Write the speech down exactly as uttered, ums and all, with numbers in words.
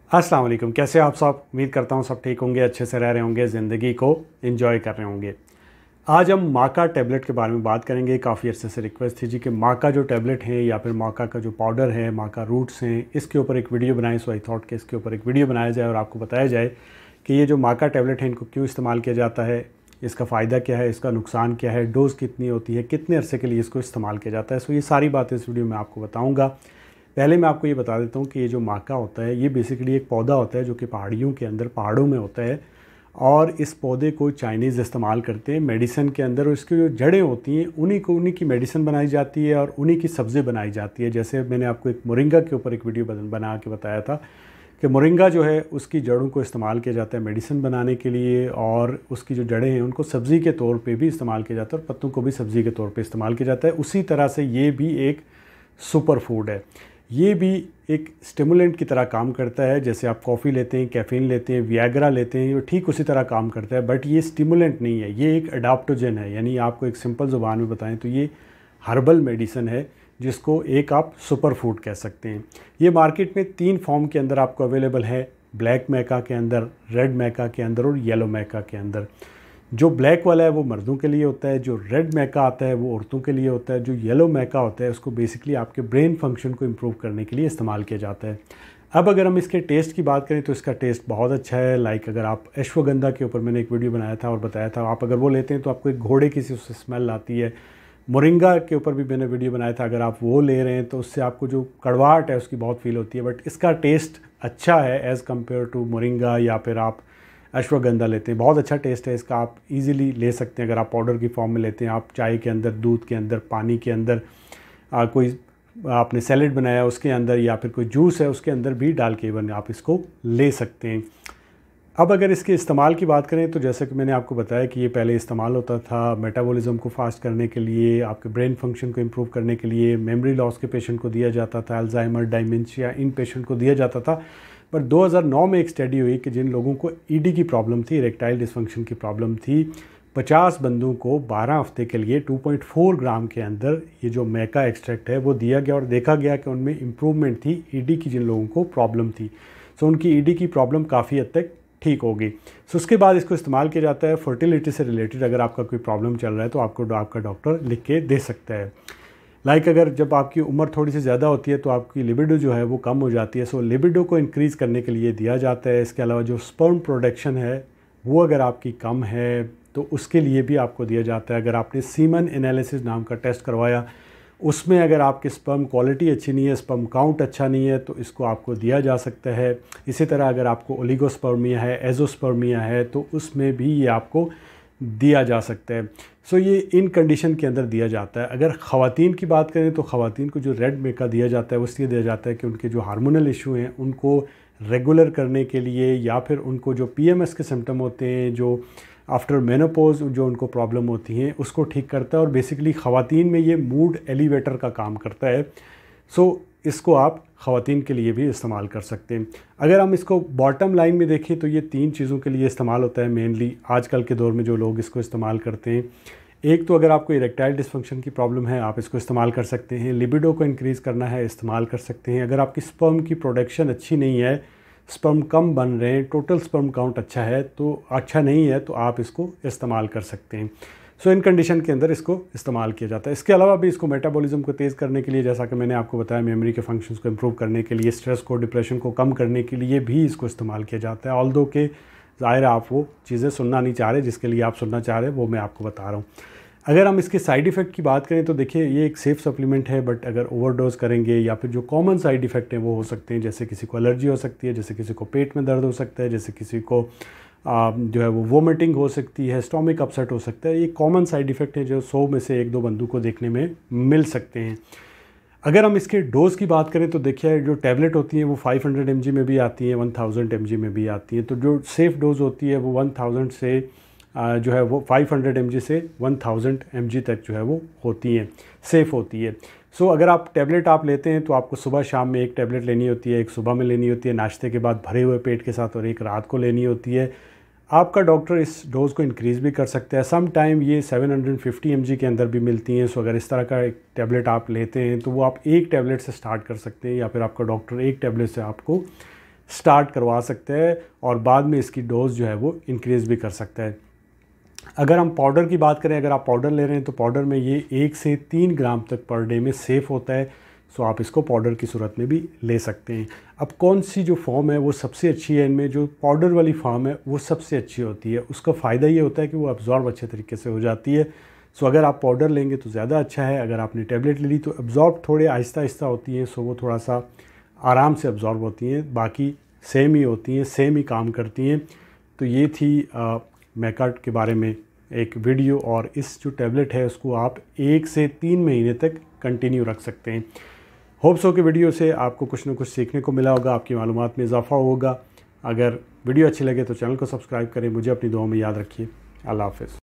अस्सलाम वालेकुम, कैसे आप सब। उम्मीद करता हूँ सब ठीक होंगे, अच्छे से रह रहे होंगे, ज़िंदगी को एंजॉय कर रहे होंगे। आज हम माका टैबलेट के बारे में बात करेंगे। काफ़ी अर्से से रिक्वेस्ट थी जी कि माका जो टैबलेट है या फिर माका का जो पाउडर है, माका रूट्स हैं, इसके ऊपर एक वीडियो बनाएं। सो आई थॉट कि इसके ऊपर एक वीडियो बनाया जाए और आपको बताया जाए कि ये जो माका टैबलेट है इनको क्यों इस्तेमाल किया जाता है, इसका फ़ायदा क्या है, इसका नुकसान क्या है, डोज़ कितनी होती है, कितने अरसे के लिए इसको इस्तेमाल किया जाता है। सो ये सारी बातें इस वीडियो में आपको बताऊँगा। पहले मैं आपको ये बता देता हूँ कि ये जो माका होता है ये बेसिकली एक पौधा होता है जो कि पहाड़ियों के अंदर, पहाड़ों में होता है। और इस पौधे को चाइनीज़ इस्तेमाल करते हैं मेडिसिन के अंदर, और इसकी जो जड़ें होती हैं उन्हीं को उन्हीं की मेडिसिन बनाई जाती है और उन्हीं की सब्ज़ी बनाई जाती है। जैसे मैंने आपको एक मोरिंगा के ऊपर एक वीडियो बना के बताया था कि मोरिंगा जो है उसकी जड़ों को इस्तेमाल किया जाता है मेडिसिन बनाने के लिए, और उसकी जो जड़ें हैं उनको सब्ज़ी के तौर पे भी इस्तेमाल किया जाता है और पत्तों को भी सब्ज़ी के तौर पे इस्तेमाल किया जाता है। उसी तरह से ये भी एक सुपर फूड है। ये भी एक स्टिमुलेंट की तरह काम करता है। जैसे आप कॉफ़ी लेते हैं, कैफ़ीन लेते हैं, वियाग्रा लेते हैं, ये ठीक उसी तरह काम करता है। बट ये स्टिमुलेंट नहीं है, ये एक अडाप्टोजन है। यानी आपको एक सिंपल ज़ुबान में बताएं तो ये हर्बल मेडिसिन है जिसको एक आप सुपर फूड कह सकते हैं। ये मार्केट में तीन फॉर्म के अंदर आपको अवेलेबल है, ब्लैक मैका के अंदर, रेड मैका के अंदर और येलो मैका के अंदर। जो ब्लैक वाला है वो मर्दों के लिए होता है, जो रेड मैका आता है वो औरतों के लिए होता है, जो येलो मैका होता है उसको बेसिकली आपके ब्रेन फंक्शन को इम्प्रूव करने के लिए इस्तेमाल किया जाता है। अब अगर हम इसके टेस्ट की बात करें तो इसका टेस्ट बहुत अच्छा है। लाइक अगर आप अश्वगंधा के ऊपर मैंने एक वीडियो बनाया था और बताया था, आप अगर वो लेते हैं तो आपको एक घोड़े की सी उससे स्मेल आती है। मोरिंगा के ऊपर भी मैंने वीडियो बनाया था, अगर आप वो ले रहे हैं तो उससे आपको जो कड़वाहट है उसकी बहुत फील होती है। बट इसका टेस्ट अच्छा है एज़ कम्पेयर टू मोरिंगा, या फिर आप अश्वगंधा लेते हैं, बहुत अच्छा टेस्ट है इसका। आप इजीली ले सकते हैं अगर आप पाउडर की फॉर्म में लेते हैं। आप चाय के अंदर, दूध के अंदर, पानी के अंदर, आ, कोई आपने सैलेड बनाया उसके अंदर, या फिर कोई जूस है उसके अंदर भी डाल के इवन आप इसको ले सकते हैं। अब अगर इसके इस्तेमाल की बात करें तो जैसे कि मैंने आपको बताया कि ये पहले इस्तेमाल होता था मेटाबॉलिज्म को फास्ट करने के लिए, आपके ब्रेन फंक्शन को इम्प्रूव करने के लिए, मेमोरी लॉस के पेशेंट को दिया जाता था, अल्जाइमर, डायमेंशिया, इन पेशेंट को दिया जाता था। पर दो हज़ार नौ में एक स्टडी हुई कि जिन लोगों को ईडी की प्रॉब्लम थी, इरेक्टाइल डिसफंक्शन की प्रॉब्लम थी, पचास बंदों को बारह हफ्ते के लिए दो पॉइंट चार ग्राम के अंदर ये जो मैका एक्सट्रैक्ट है वो दिया गया और देखा गया कि उनमें इम्प्रूवमेंट थी ईडी की जिन लोगों को प्रॉब्लम थी। सो उनकी ईडी की प्रॉब्लम काफ़ी हद तक ठीक हो गई। सो उसके बाद इसको इस्तेमाल किया जाता है फर्टिलिटी से रिलेटेड। अगर आपका कोई प्रॉब्लम चल रहा है तो आपको आपका डॉक्टर लिख के दे सकता है। लाइक like अगर जब आपकी उम्र थोड़ी सी ज़्यादा होती है तो आपकी लिबिडो जो है वो कम हो जाती है। सो लिबिडो को इंक्रीज़ करने के लिए दिया जाता है। इसके अलावा जो स्पर्म प्रोडक्शन है वो अगर आपकी कम है तो उसके लिए भी आपको दिया जाता है। अगर आपने सीमन एनालिसिस नाम का टेस्ट करवाया, उसमें अगर आपकी स्पर्म क्वालिटी अच्छी नहीं है, स्पर्म काउंट अच्छा नहीं है, तो इसको आपको दिया जा सकता है। इसी तरह अगर आपको ओलिगोस्पर्मिया है, एजोस्पर्मिया है, तो उसमें भी ये आपको दिया जा सकता है। सो ये इन कंडीशन के अंदर दिया जाता है। अगर ख़वातीन की बात करें तो ख़वातीन को जो रेड मेका दिया जाता है वो इसलिए दिया जाता है कि उनके जो हार्मोनल इशू हैं उनको रेगुलर करने के लिए, या फिर उनको जो पीएमएस के सिम्टम होते हैं, जो आफ्टर मेनोपॉज जो उनको प्रॉब्लम होती हैं, उसको ठीक करता है। और बेसिकली ख़वातीन में ये मूड एलिवेटर का काम करता है। सो इसको आप ख़वातीन के लिए भी इस्तेमाल कर सकते हैं। अगर हम इसको बॉटम लाइन में देखें तो ये तीन चीज़ों के लिए इस्तेमाल होता है मेनली आजकल के दौर में जो लोग इसको इस्तेमाल करते हैं। एक तो अगर आपको इरेक्टाइल डिसफंक्शन की प्रॉब्लम है, आप इसको इस्तेमाल कर सकते हैं। लिबिडो को इंक्रीज़ करना है, इस्तेमाल कर सकते हैं। अगर आपकी स्पर्म की प्रोडक्शन अच्छी नहीं है, स्पर्म कम बन रहे हैं, टोटल स्पर्म काउंट अच्छा है तो अच्छा नहीं है, तो आप इसको इस्तेमाल कर सकते हैं। सो इन कंडीशन के अंदर इसको इस्तेमाल किया जाता है। इसके अलावा भी इसको मेटाबॉलिज्म को तेज़ करने के लिए, जैसा कि मैंने आपको बताया, मेमोरी के फंक्शंस को इम्प्रूव करने के लिए, स्ट्रेस को, डिप्रेशन को कम करने के लिए भी इसको इस्तेमाल किया जाता है। ऑल्दो के ज़ाहिर आप वो चीज़ें सुनना नहीं चाह रहे जिसके लिए आप सुनना चाह रहे हैं, वो मैं आपको बता रहा हूँ। अगर हम इसके साइड इफ़ेक्ट की बात करें तो देखिए ये एक सेफ़ सप्लीमेंट है, बट अगर ओवरडोज करेंगे या फिर जो कॉमन साइड इफ़ेक्ट हैं वो हो सकते हैं। जैसे किसी को एलर्जी हो सकती है, जैसे किसी को पेट में दर्द हो सकता है, जैसे किसी को आ, जो है वो वोमिटिंग हो सकती है, स्टोमिक अपसेट हो सकता है। ये कॉमन साइड इफ़ेक्ट हैं जो सौ में से एक दो बंदों को देखने में मिल सकते हैं। अगर हम इसके डोज़ की बात करें तो देखिए जो टैबलेट होती हैं वो पाँच सौ एम जी में भी आती हैं, एक हज़ार एम जी में भी आती हैं। तो जो सेफ़ डोज़ होती है वो एक हज़ार से जो है वो पाँच सौ एम जी से एक हज़ार एम जी तक जो है वो होती हैं, सेफ़ होती है। सो so, अगर आप टैबलेट आप लेते हैं तो आपको सुबह शाम में एक टैबलेट लेनी होती है, एक सुबह में लेनी होती है नाश्ते के बाद भरे हुए पेट के साथ, और एक रात को लेनी होती है। आपका डॉक्टर इस डोज़ को इंक्रीज़ भी कर सकता है। सम टाइम ये सात सौ पचास एम जी के अंदर भी मिलती हैं। सो अगर इस तरह का एक टैबलेट आप लेते हैं तो वो आप एक टैबलेट से स्टार्ट कर सकते हैं, या फिर आपका डॉक्टर एक टैबलेट से आपको स्टार्ट करवा सकते हैं और बाद में इसकी डोज जो है वो इंक्रीज़ भी कर सकता है। अगर हम पाउडर की बात करें, अगर आप पाउडर ले रहे हैं तो पाउडर में ये एक से तीन ग्राम तक पर डे में सेफ़ होता है, सो आप इसको पाउडर की सूरत में भी ले सकते हैं। अब कौन सी जो फॉर्म है वो सबसे अच्छी है, इनमें जो पाउडर वाली फॉर्म है वो सबसे अच्छी होती है। उसका फ़ायदा ये होता है कि वो अब्जॉर्ब अच्छे तरीके से हो जाती है। सो अगर आप पाउडर लेंगे तो ज़्यादा अच्छा है। अगर आपने टैबलेट ले ली तो अब्जॉर्ब थोड़े आहिस्ता आहिस्ता होती हैं, सो वो थोड़ा सा आराम से अब्जॉर्ब होती हैं, बाकी सेम ही होती हैं, सेम ही काम करती हैं। तो ये थी मैका के बारे में एक वीडियो, और इस जो टैबलेट है उसको आप एक से तीन महीने तक कंटिन्यू रख सकते हैं। होप्स हो कि वीडियो से आपको कुछ ना कुछ सीखने को मिला होगा, आपकी मालूमात में इजाफा होगा। अगर वीडियो अच्छी लगे तो चैनल को सब्सक्राइब करें। मुझे अपनी दुआओं में याद रखिए। अल्लाह हाफ़िज़।